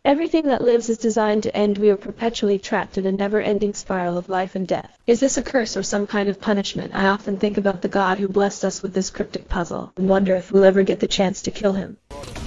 Everything that lives is designed to end. We are perpetually trapped in a never-ending spiral of life and death. Is this a curse or some kind of punishment? I often think about the God who blessed us with this cryptic puzzle, and wonder if we'll ever get the chance to kill him.